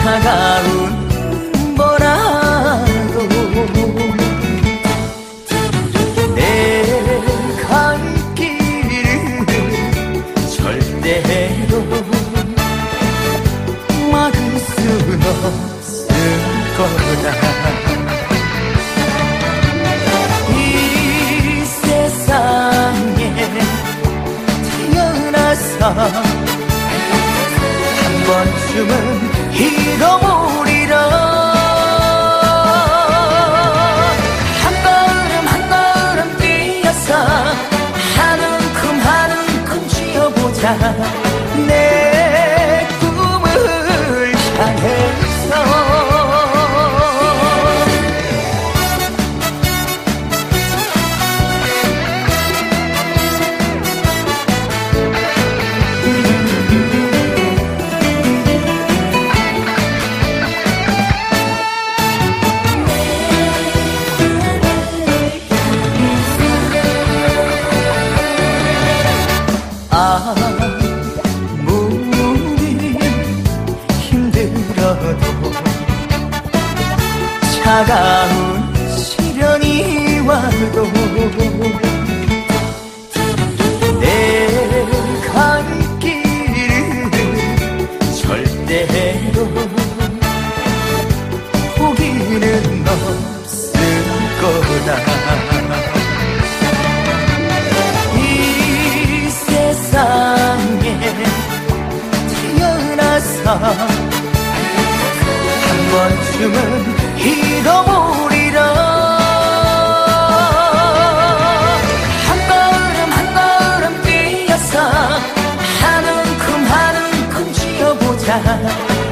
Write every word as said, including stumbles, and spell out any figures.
차가운 뭐라도 내 갈 길을 절대로 막을 순 없을 거다. 이 세상에 태어나서 한 번쯤은 잃어버리라. 한 걸음 한 걸음 뛰어서 한 움큼 한 움큼 쥐어보자. 내 꿈을 향해서. 아무리 힘들어도 차가운 시련이 와도 내 갈 길을 절대로 포기는 없을 거다. 세상에 태어나서 한 번쯤은 잃어버리라. 한 걸음 한 걸음 뛰어서 한 움큼 한 움큼 쥐어보자.